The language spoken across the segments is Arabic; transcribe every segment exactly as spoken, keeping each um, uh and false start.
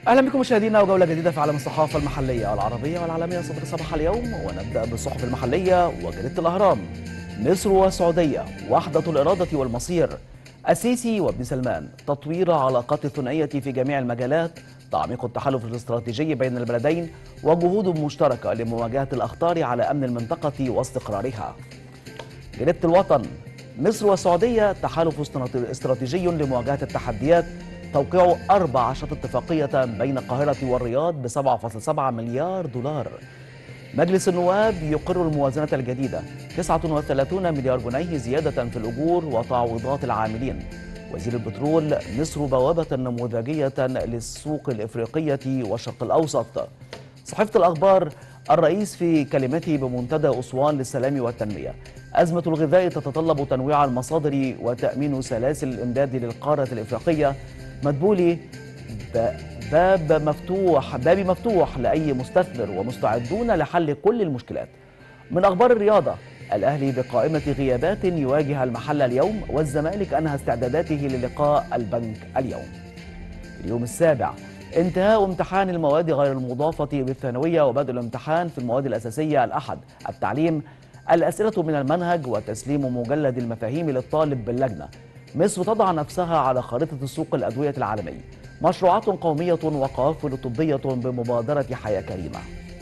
اهلا بكم مشاهدينا وجوله جديده في عالم الصحافه المحليه والعربيه والعالميه صدر صباح اليوم، ونبدا بالصحف المحليه وجريده الاهرام. مصر والسعوديه وحده الاراده والمصير. السيسي وابن سلمان تطوير علاقات الثنائيه في جميع المجالات، تعميق التحالف الاستراتيجي بين البلدين وجهود مشتركه لمواجهه الاخطار على امن المنطقه واستقرارها. جريده الوطن. مصر والسعوديه تحالف استراتيجي لمواجهه التحديات، توقيع أربع عشرة اتفاقية بين القاهرة والرياض ب سبعة فاصلة سبعة مليار دولار. مجلس النواب يقر الموازنة الجديدة تسعة وثلاثين مليار جنيه زيادة في الأجور وتعويضات العاملين. وزير البترول مصر بوابة نموذجية للسوق الإفريقية والشرق الأوسط. صحيفة الأخبار. الرئيس في كلمته بمنتدى أسوان للسلام والتنمية. أزمة الغذاء تتطلب تنويع المصادر وتأمين سلاسل الإمداد للقارة الإفريقية. مدبولي باب مفتوح بابي مفتوح لأي مستثمر ومستعدون لحل كل المشكلات. من أخبار الرياضة. الأهلي بقائمة غيابات يواجه المحل اليوم، والزمالك أنهى استعداداته للقاء البنك اليوم. اليوم السابع. انتهاء امتحان المواد غير المضافة بالثانوية وبدء الامتحان في المواد الأساسية الأحد. التعليم. الأسئلة من المنهج وتسليم مجلد المفاهيم للطالب باللجنة. مصر تضع نفسها على خارطة السوق الأدوية العالمي. مشروعات قومية وقوافل طبية بمبادرة حياة كريمة.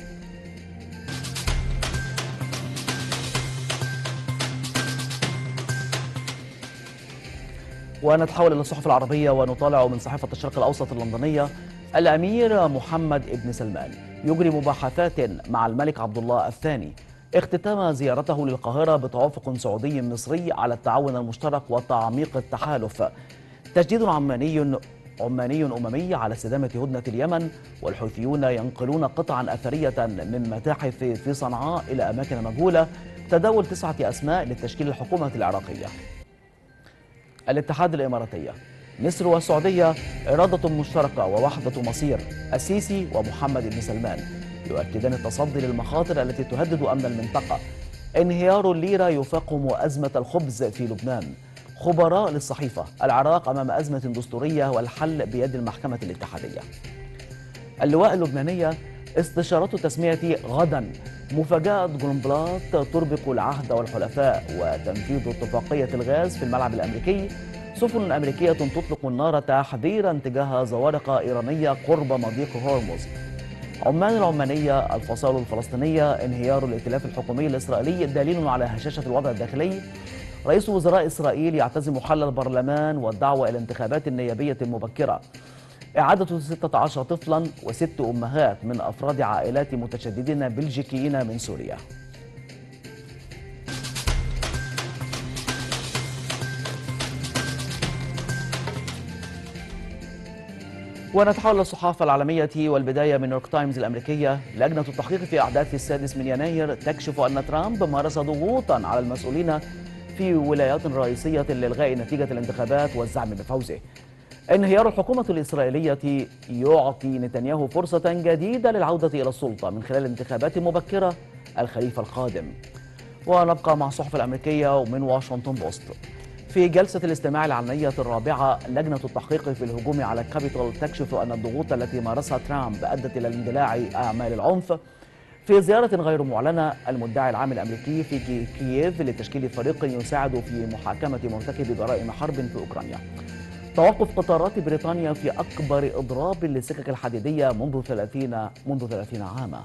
ونتحول إلى الصحف العربية ونطالع من صحيفة الشرق الأوسط اللندنية. الأمير محمد بن سلمان يجري مباحثات مع الملك عبد الله الثاني. اختتم زيارته للقاهرة بتوافق سعودي مصري على التعاون المشترك وتعميق التحالف. تجديد عماني عماني أممي على استدامة هدنة اليمن. والحوثيون ينقلون قطعا أثرية من متاحف في صنعاء إلى أماكن مجهولة. تداول تسعة أسماء لتشكيل الحكومة العراقية. الاتحاد الإماراتية. مصر والسعودية إرادة مشتركة ووحدة مصير. السيسي ومحمد بن سلمان يؤكدان التصدي للمخاطر التي تهدد أمن المنطقة. انهيار الليرة يفاقم أزمة الخبز في لبنان. خبراء للصحيفة. العراق أمام أزمة دستورية والحل بيد المحكمة الاتحادية. اللواء اللبنانية. استشارات تسمية غدا. مفاجأة جولنبلاط تربق العهد والحلفاء وتنفيذ اتفاقية الغاز في الملعب الأمريكي. سفن أمريكية تطلق النار تحذيرا تجاه زوارق إيرانية قرب مضيق هرمز. عمان العمانية. الفصائل الفلسطينية. انهيار الائتلاف الحكومي الإسرائيلي دليل على هشاشة الوضع الداخلي. رئيس وزراء إسرائيل يعتزم حل البرلمان والدعوة إلى انتخابات نيابية مبكرة. إعادة ستة عشر طفلا وست أمهات من أفراد عائلات متشددين بلجيكيين من سوريا. ونتحول للصحافة العالمية والبداية من نيويورك تايمز الأمريكية. لجنة التحقيق في أحداث السادس من يناير تكشف أن ترامب مارس ضغوطا على المسؤولين في ولايات رئيسية لإلغاء نتيجة الانتخابات والزعم بفوزه. انهيار الحكومة الإسرائيلية يعطي نتنياهو فرصة جديدة للعودة إلى السلطة من خلال انتخابات مبكرة الخريف القادم. ونبقى مع الصحف الأمريكية ومن واشنطن بوست. في جلسة الاستماع العلنية الرابعة، لجنة التحقيق في الهجوم على الكابيتول تكشف أن الضغوط التي مارسها ترامب أدت إلى اندلاع أعمال العنف. في زيارة غير معلنة، المدعي العام الأمريكي في كييف لتشكيل فريق يساعد في محاكمة مرتكبي جرائم حرب في أوكرانيا. توقف قطارات بريطانيا في أكبر إضراب للسكك الحديدية منذ ثلاثين منذ ثلاثين عاما.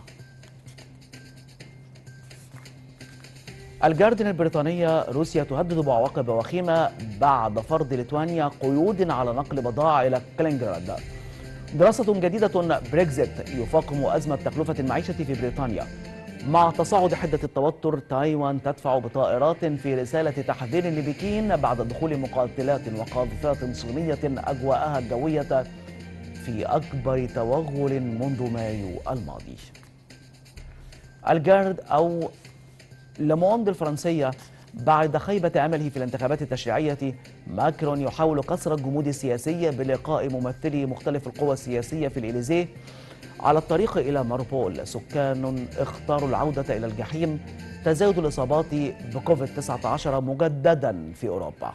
الجارديان البريطانية. روسيا تهدد بعواقب وخيمة بعد فرض ليتوانيا قيود على نقل بضائع إلى كالينغراد. دراسة جديدة بريكزيت يفاقم أزمة تكلفة المعيشة في بريطانيا. مع تصاعد حدة التوتر، تايوان تدفع بطائرات في رسالة تحذير لبكين بعد دخول مقاتلات وقاذفات صينية أجواءها الجوية في أكبر توغل منذ مايو الماضي. الجارد أو لوموند الفرنسية. بعد خيبة أمله في الانتخابات التشريعية، ماكرون يحاول كسر الجمود السياسي بلقاء ممثلي مختلف القوى السياسية في الإليزيه. على الطريق إلى ماربول، سكان اختاروا العودة إلى الجحيم. تزايد الإصابات بكوفيد تسعة عشر مجددا في أوروبا.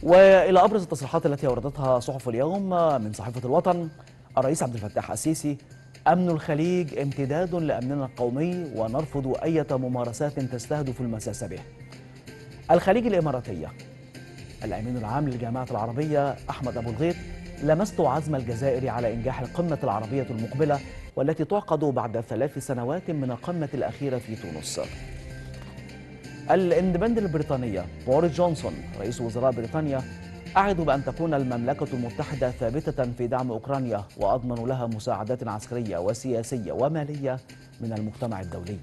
وإلى أبرز التصريحات التي أوردتها صحف اليوم من صحيفة الوطن. الرئيس عبد الفتاح السيسي: أمن الخليج امتداد لأمننا القومي ونرفض أي ممارسات تستهدف المساس به. الخليج الإماراتية. الأمين العام للجامعة العربية أحمد أبو الغيط: لمست عزم الجزائر على إنجاح القمة العربية المقبلة والتي تعقد بعد ثلاث سنوات من القمة الأخيرة في تونس. الاندبندنت البريطانية. بوريس جونسون رئيس وزراء بريطانيا: أعد بأن تكون المملكة المتحدة ثابتة في دعم أوكرانيا وأضمن لها مساعدات عسكرية وسياسية ومالية من المجتمع الدولي.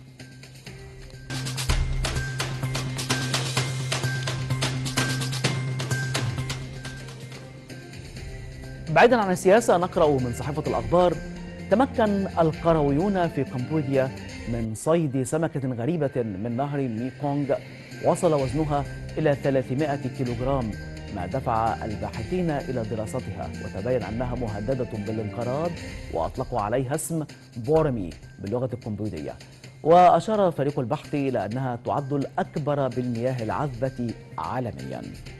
بعيدا عن السياسة، نقرأ من صحيفة الأخبار: تمكن القرويون في كمبوديا من صيد سمكة غريبة من نهر ميكونغ وصل وزنها إلى ثلاثمائة كيلوغرام، ما دفع الباحثين إلى دراستها وتبين أنها مهددة بالانقراض، وأطلقوا عليها اسم بورمي باللغة الكمبودية. وأشار فريق البحث إلى أنها تعد الأكبر بالمياه العذبة عالمياً.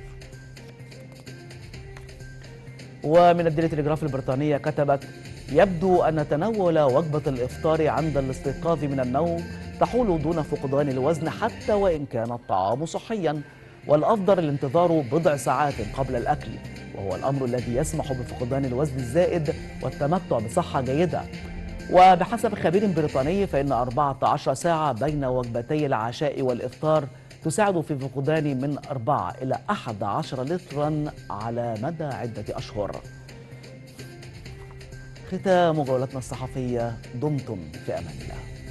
ومن الديلي تليجراف البريطانية كتبت: يبدو أن تناول وجبة الإفطار عند الاستيقاظ من النوم تحول دون فقدان الوزن حتى وإن كان الطعام صحيا، والأفضل الانتظار بضع ساعات قبل الأكل، وهو الأمر الذي يسمح بفقدان الوزن الزائد والتمتع بصحة جيدة. وبحسب خبير بريطاني فإن أربعة عشر ساعة بين وجبتي العشاء والإفطار تساعد في فقدان من أربعة إلى أحد عشر لترا على مدى عدة أشهر. ختام جولتنا الصحفية، دمتم في أمان الله.